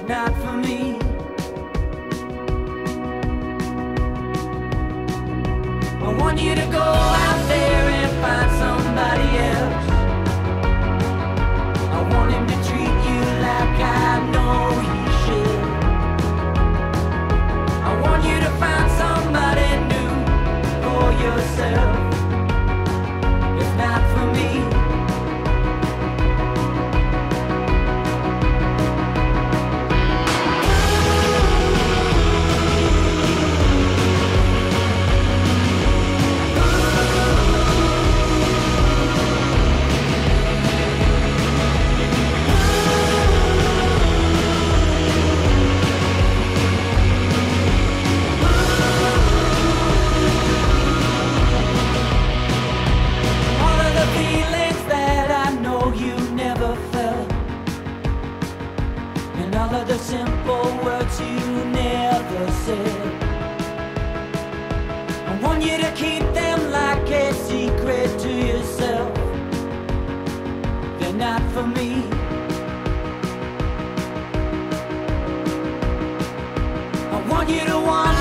not for me. I want you to go out there and find somebody else. I want him to treat you like I know he should. I want you to find somebody new for yourself. It's not for me. All of the simple words you never said, I want you to keep them like a secret to yourself. They're not for me. I want you to want